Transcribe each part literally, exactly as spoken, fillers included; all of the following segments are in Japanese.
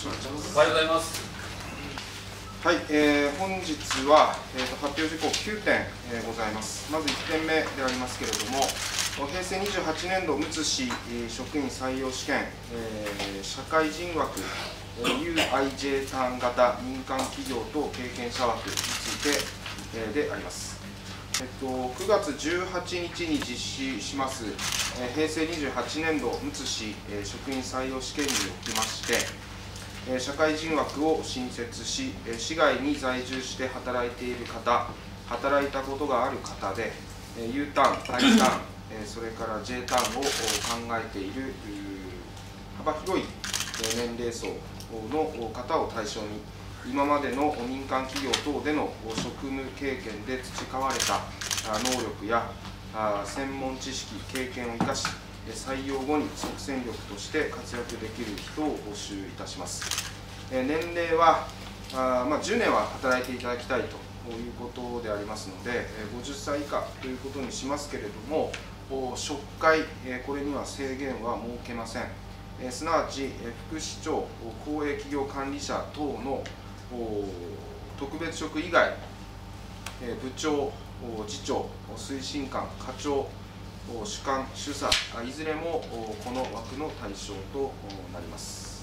しくお願いします。 おはようございます。 はい、えー、本日は、えー、と発表事項きゅうてん、えー、ございます。まずいってんめでありますけれども、平成にじゅうはちねんどむつ市職員採用試験、えー、社会人枠、ユーアイジェー ターン型民間企業等経験者枠について、えー、であります。えっと、くがつじゅうはちにちに実施します、えー、平成にじゅうはちねんどむつ市、えー、職員採用試験におきまして、えー、社会人枠を新設し、えー、市外に在住して働いている方、働いたことがある方で、えー、U ターン、I ターン、えー、それから J ターンを考えている幅広い年齢層の方を対象に、今までの民間企業等での職務経験で培われた能力や専門知識、経験を生かし、採用後に即戦力として活躍できる人を募集いたします。年齢は、まあ、じゅうねんは働いていただきたいということでありますので、ごじゅっさい以下ということにしますけれども、職会、これには制限は設けません。すなわち、副市長、公営企業管理者等の特別職以外、部長、次長、推進官、課長、主幹、主査、いずれもこの枠の対象となります。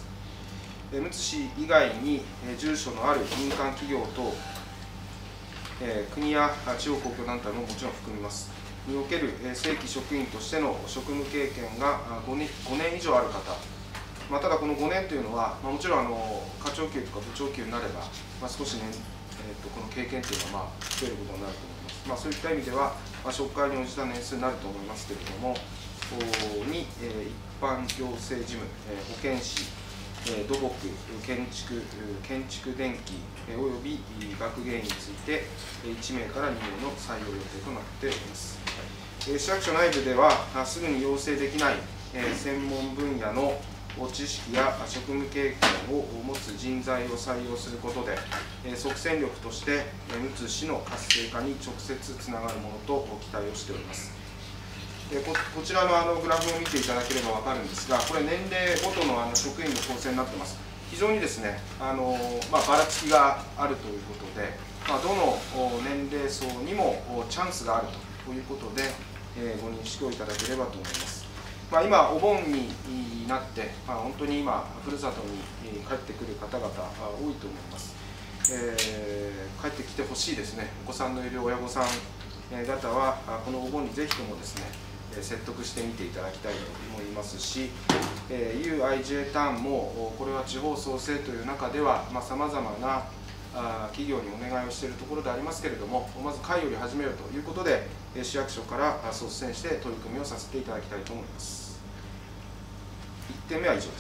むつ市以外に住所のある民間企業等、国や地方公共団体ももちろん含みます。における正規職員としての職務経験がごねん以上ある方、まあ、ただこのごねんというのは、まあ、もちろんあの課長級とか部長級になれば、まあ、少しね、えー、とこの経験というのはまあ増えることになると思います。まあ、そういった意味では、まあ、職会に応じた年数になると思いますけれども、に、えー、一般行政事務、えー、保健師、えー、土木、建築、建築電気、えー、および学芸員について、いちめいからにめいの採用予定となっております。えー、市役所内部では、すぐに要請できない、えー、専門分野の知識や職務経験を持つ人材を採用することで、即戦力としてむつ市の活性化に直接つながるものと期待をしております。こ, こちら の, あのグラフを見ていただければ分かるんですが、これ、年齢ごと の, あの職員の構成になっています。非常にですね、あの、まあ、ばらつきがあるということで、まあ、どの年齢層にもチャンスがあるということで、えー、ご認識をいただければと思います。まあ、今、お盆になって、まあ、本当に今、ふるさとに帰ってくる方々が多いと思います。えー、帰ってきてほしいですね、お子さんのいる親御さん方は、このお盆にぜひともですね、説得してみていただきたいと思いますし、ユーアイジェー ターンも、これは地方創生という中では、さまざ、まな企業にお願いをしているところでありますけれども、まず会より始めるということで、市役所から率先して取り組みをさせていただきたいと思います。いってんめは以上です。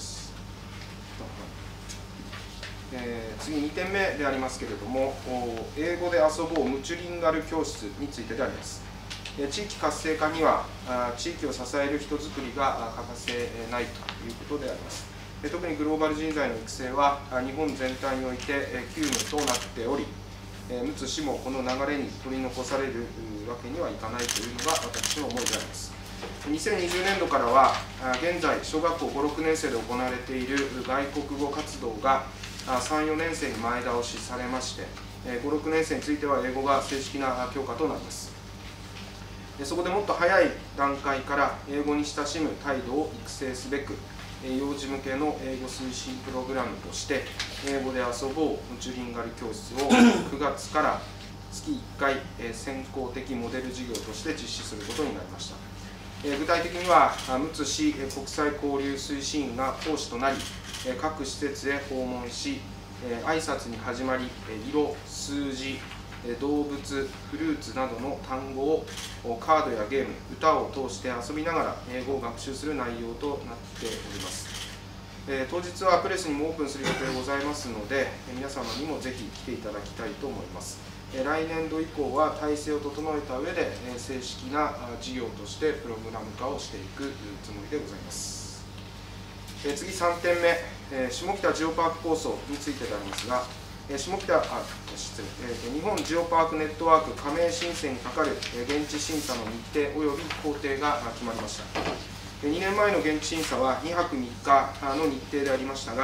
えー、次、にてんめでありますけれども、英語で遊ぼうムチュリンガル教室についてであります。地域活性化には、地域を支える人づくりが欠かせないということであります。特にグローバル人材の育成は、日本全体において急務となっており、むつ市もこの流れに取り残されるわけにはいかないというのが私の思いであります。にせんにじゅうねんどからは、現在、小学校ご、ろくねんせいで行われている外国語活動がさん、よねんせいに前倒しされまして、ご、ろくねんせいについては英語が正式な教科となります。そこでもっと早い段階から英語に親しむ態度を育成すべく、幼児向けの英語推進プログラムとして、英語で遊ぼうムチュリンガル教室をくがつからつきいっかい、先行的モデル事業として実施することになりました。具体的には、むつ市国際交流推進員が講師となり、各施設へ訪問し、挨拶に始まり、色、数字、動物、フルーツなどの単語をカードやゲーム、歌を通して遊びながら英語を学習する内容となっております。当日はプレスにもオープンする予定でございますので、皆様にもぜひ来ていただきたいと思います。来年度以降は体制を整えた上で、正式な事業としてプログラム化をしていくつもりでございます。次、さんてんめ、下北ジオパーク構想についてでありますが、下北あ失礼日本ジオパークネットワーク加盟申請にかかる現地審査の日程及び工程が決まりました。にねんまえの現地審査はにはくみっかの日程でありましたが、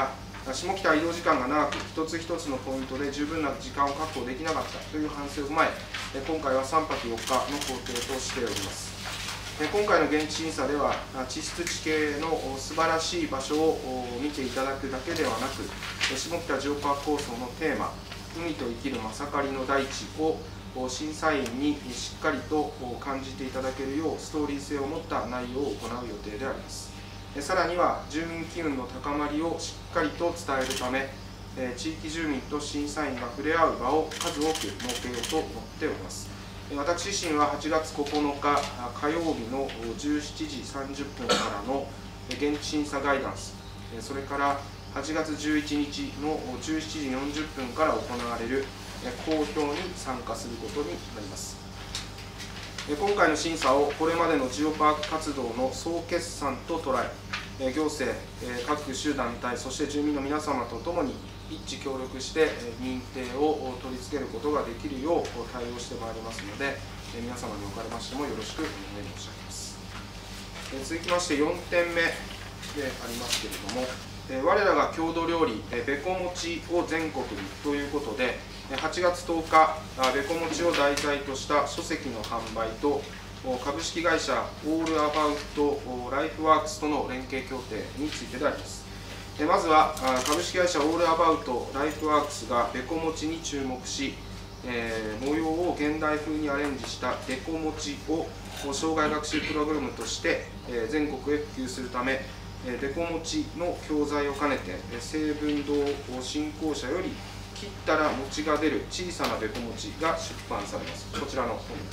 下北移動時間が長く、一つ一つのポイントで十分な時間を確保できなかったという反省を踏まえ、今回はさんぱくよっかの行程としております。今回の現地審査では、地質地形の素晴らしい場所を見ていただくだけではなく、下北ジオパーク構想のテーマ、海と生きるまさかりの大地を審査員にしっかりと感じていただけるよう、ストーリー性を持った内容を行う予定であります。さらには、住民機運の高まりをしっかりと伝えるため、地域住民と審査員が触れ合う場を数多く設けようと思っております。私自身ははちがつここのか火曜日のじゅうしちじさんじゅっぷんからの現地審査ガイダンス、それからはちがつじゅういちにちのじゅうしちじよんじゅっぷんから行われる公表に参加することになります。今回の審査をこれまでのジオパーク活動の総決算と捉え、行政、各種団体、そして住民の皆様とともに一致協力して認定を取り付けることができるよう対応してまいりますので、皆様におかれましてもよろしくお願い申し上げます。続きましてよんてんめでありますけれども、我らが郷土料理、べこ餅を全国にということで、はちがつとおか、べこ餅を題材とした書籍の販売と、株式会社オールアバウトライフワークスとの連携協定についてであります。まずは株式会社オールアバウトライフワークスがべこ餅に注目し、えー、模様を現代風にアレンジしたべこ餅を障害学習プログラムとして、えー、全国へ普及するため、べこ餅の教材を兼ねて成文堂振興社より切ったら餅が出る小さなべこ餅が出版されます。こちらの本です。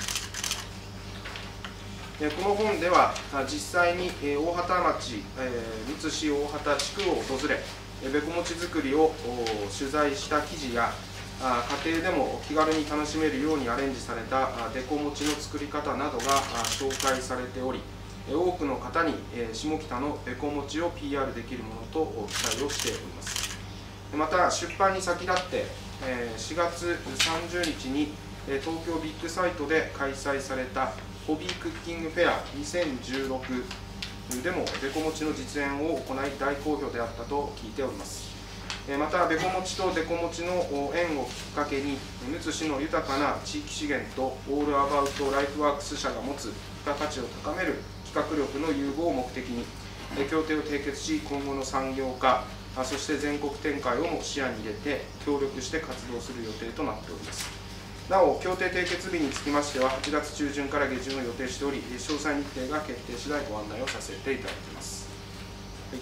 この本では実際に大畑町、むつ市大畑地区を訪れ、べこ餅作りを取材した記事や、家庭でも気軽に楽しめるようにアレンジされたべこ餅の作り方などが紹介されており、多くの方に下北のべこ餅を ピーアール できるものと期待をしております。また出版に先立ってしがつさんじゅうにちに東京ビッグサイトで開催されたホビークッキングフェアにせんじゅうろくでもべこ餅の実演を行い大好評であったと聞いております。またべこ餅とべこ餅の縁をきっかけに、むつ市の豊かな地域資源とオールアバウトライフワークス社が持つ付加価値を高める企画力の融合を目的に協定を締結し、今後の産業化、そして全国展開をも視野に入れて協力して活動する予定となっております。なお、協定締結日につきましてははちがつちゅうじゅんから下旬を予定しており、詳細日程が決定次第ご案内をさせていただきます。はい、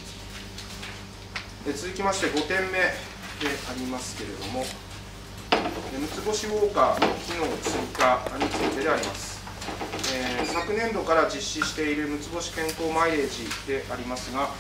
続きましてごてんめでありますけれども、むつぼしウォーカーの機能追加についてであります。えー、昨年度から実施しているむつぼし健康マイレージでありますが、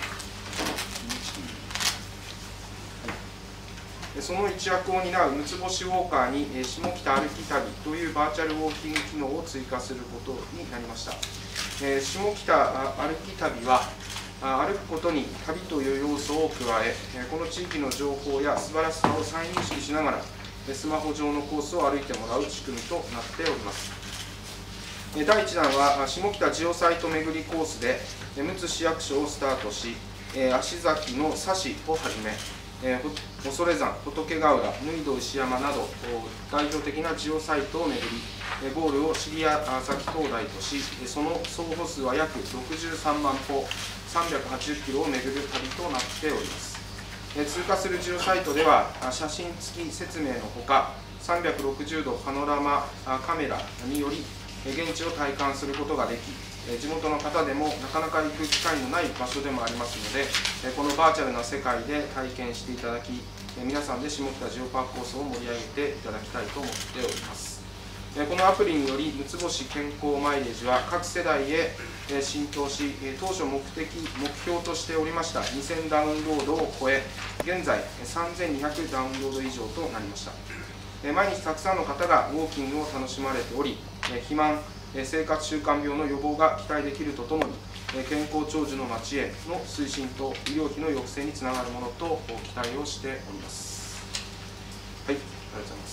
その一役を担うむつぼしウォーカーに下北歩き旅というバーチャルウォーキング機能を追加することになりました。下北歩き旅は歩くことに旅という要素を加え、この地域の情報や素晴らしさを再認識しながらスマホ上のコースを歩いてもらう仕組みとなっております。だいいちだんは下北ジオサイト巡りコースでむつ市役所をスタートし、足崎の佐市をはじめ、恐山、仏ヶ浦、縫戸石山など代表的なジオサイトを巡り、ゴールを尻屋崎灯台とし、その総歩数は約ろくじゅうさんまんぽ、さんびゃくはちじゅっキロを巡る旅となっております。通過するジオサイトでは写真付き説明のほか、さんびゃくろくじゅうどパノラマカメラにより現地を体感することができ、地元の方でもなかなか行く機会のない場所でもありますので、このバーチャルな世界で体験していただき、皆さんで下北ジオパーク構想を盛り上げていただきたいと思っております。このアプリにより、むつぼし健康マイレージは各世代へ浸透し、当初目的、目標としておりましたにせんダウンロードを超え、現在さんぜんにひゃくダウンロード以上となりました。毎日たくさんの方がウォーキングを楽しまれており、肥満、生活習慣病の予防が期待できるとともに、健康長寿の町への推進と医療費の抑制につながるものと期待をしております。はい、ありがとうございます。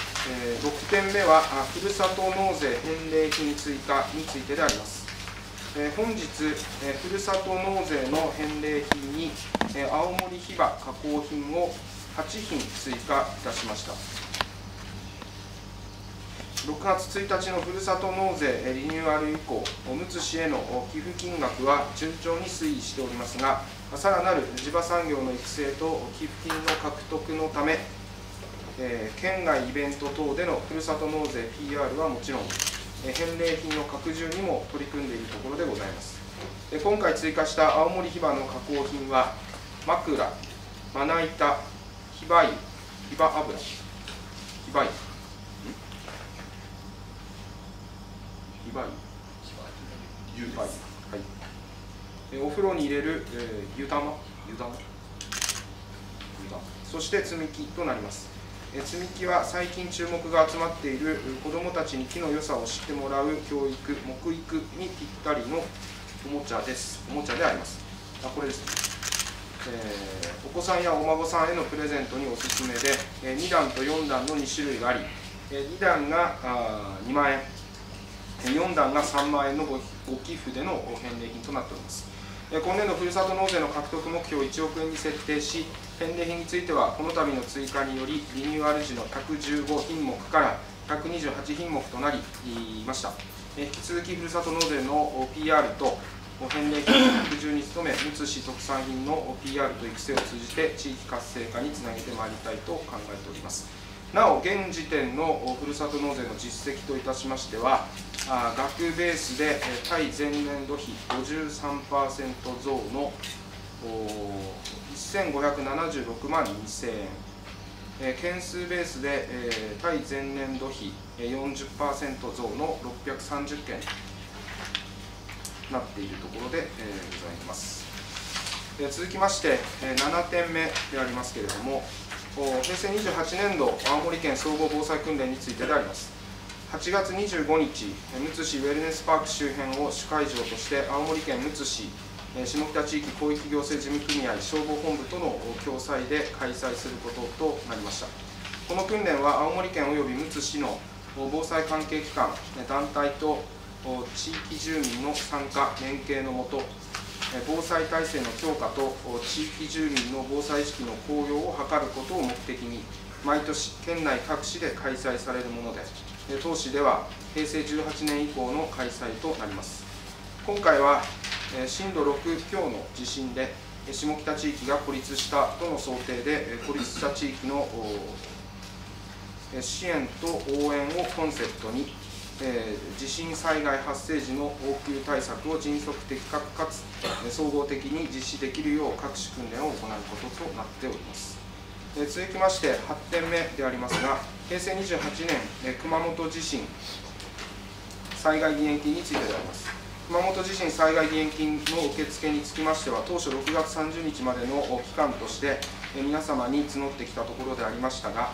ろくてんめは、ふるさと納税返礼品追加についてであります。 えー、本日、えー、ふるさと納税の返礼品に、えー、青森ヒバ加工品をはちひん追加いたしました。ろくがつついたちのふるさと納税リニューアル以降、むつ市への寄付金額は順調に推移しておりますが、さらなる地場産業の育成と寄付金の獲得のため、えー、県外イベント等でのふるさと納税 ピーアール はもちろん、えー、返礼品の拡充にも取り組んでいるところでございます。で今回追加した青森ヒバの加工品は、枕、まな板、ヒバ油、ヒバ油、ヒバ油、ヒバ油、ヒバ油、はい、お風呂に入れる、えー、湯玉、湯玉、湯玉、そして積み木となります。えー、積み木は最近注目が集まっている子どもたちに木の良さを知ってもらう教育、木育にぴったりのおもちゃです。おもちゃであります。あ、これですね。えー、お子さんやお孫さんへのプレゼントにおすすめで、えー、にだんとよんだんのにしゅるいがあり、えー、にだんがあにまんえん、よんだんがさんまんえんの ご, ご寄付での返礼品となっております。今年度ふるさと納税の獲得目標いちおくえんに設定し、返礼品についてはこの度の追加によりリニューアル時のひゃくじゅうごひんもくからひゃくにじゅうはちひんもくとなりました。引き続きふるさと納税の ピーアール と返礼品の拡充に努め、むつ市特産品の ピーアール と育成を通じて地域活性化につなげてまいりたいと考えております。なお、現時点のふるさと納税の実績といたしましては、あ額ベースで対前年度比 ごじゅうさんパーセント 増のせんごひゃくななじゅうろくまんにせんえん、件数ベースで対前年度比 よんじゅっパーセント 増のろっぴゃくさんじゅっけんとなっているところでございます。続きましてななてんめでありますけれども、へいせいにじゅうはちねんど青森県総合防災訓練についてであります。はちがつにじゅうごにち、むつ市ウェルネスパーク周辺を主会場として青森県むつ市下北地域広域行政事務組合消防本部との共催で開催することとなりました。この訓練は青森県及びむつ市の防災関係機関、団体と地域住民の参加、連携のもと、防災体制の強化と地域住民の防災意識の向上を図ることを目的に、毎年県内各市で開催されるもので、当市ではへいせいじゅうはちねん以降の開催となります。今回は震度ろくきょうの地震で下北地域が孤立したとの想定で、孤立した地域の支援と応援をコンセプトに、地震災害発生時の応急対策を迅速的確かつ総合的に実施できるよう各種訓練を行うこととなっております。続きましてはってんめでありますが、へいせいにじゅうはちねん熊本地震災害義援金についてであります。熊本地震災害義援金の受付につきましては、当初ろくがつさんじゅうにちまでの期間として皆様に募ってきたところでありましたが、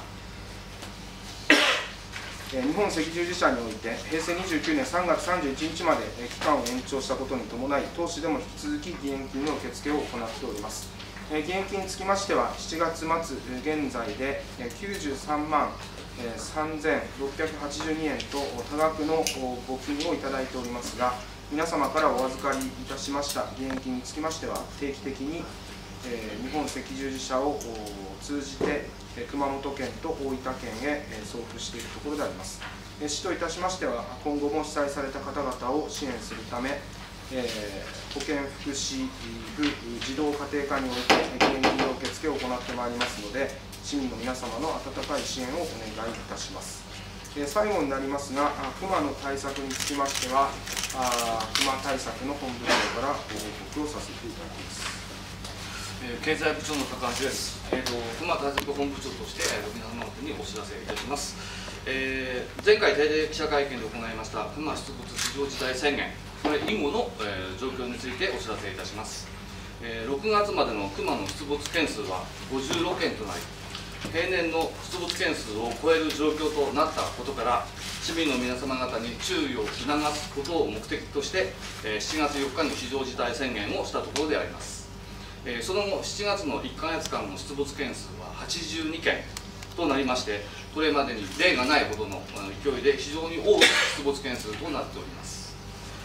日本赤十字社においてへいせいにじゅうきゅうねんさんがつさんじゅういちにちまで期間を延長したことに伴い、当市でも引き続き義援金の受付を行っております。義援金につきましては、しちがつまつ現在できゅうじゅうさんまんさんぜんろっぴゃくはちじゅうにえんと多額の募金をいただいておりますが、皆様からお預かりいたしました義援金につきましては、定期的に日本赤十字社を通じて熊本県と大分県へ送付しているところであります。市といたしましては、今後も被災された方々を支援するため、保健福祉部児童家庭課において義援金の受付を行ってまいりますので、市民の皆様の温かい支援をお願いいたします。最後になりますが、熊の対策につきましては、熊対策の本部長からご報告をさせていただきます。 経済部長の高橋です。えーと、熊対策本部長として皆様方にお知らせいたします。えー、前回定例記者会見で行いました熊出没非常事態宣言、これ以後の、えー、状況についてお知らせいたします。えー、ろくがつまでの熊の出没件数はごじゅうろけんとなり、平年の出没件数を超える状況となったことから、市民の皆様方に注意を促すことを目的として、えー、しちがつよっかに非常事態宣言をしたところであります。えー、その後、しちがつのいっかげつかんの出没件数ははちじゅうにけんとなりまして、これまでに例がないほどの勢いで非常に多い出没件数となっております。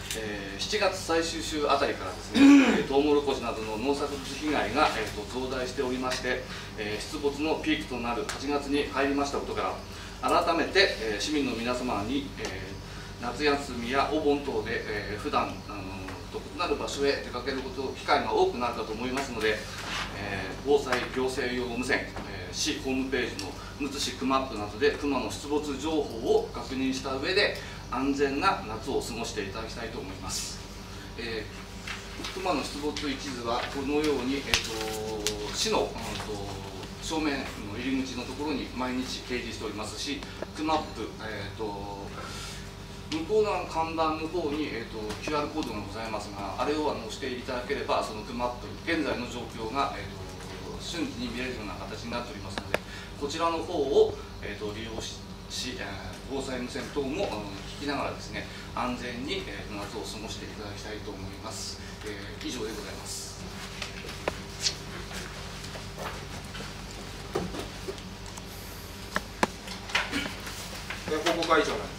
えー、しちがつ最終週あたりからですね、トウモロコシなどの農作物被害が、えー、と増大しておりまして、えー、出没のピークとなるはちがつに入りましたことから、改めて、えー、市民の皆様に、えー、夏休みやお盆等で、えー、普段あのと異なる場所へ出かけること機会が多くなるかと思いますので、えー、防災行政用無線、えー、市ホームページのむつ市クマップなどでクマの出没情報を確認した上で安全な夏を過ごしていただきたいと思います。えー、クマの出没一図はこのように、えー、と市の、うん、と正面の入り口のところに毎日掲示しておりますし、クマップ、えー、と向こう側の看板の方に、えー、と キューアール コードがございますが、あれをあの押していただければそのクマップ現在の状況が、えー、と瞬時に見れるような形になっておりますので、こちらの方を、えー、と利用し、えー、防災無線等も、うん、聞きながらですね、安全に、えー、夏を過ごしていただきたいと思います。えー、以上でございます。 報告は以上になります。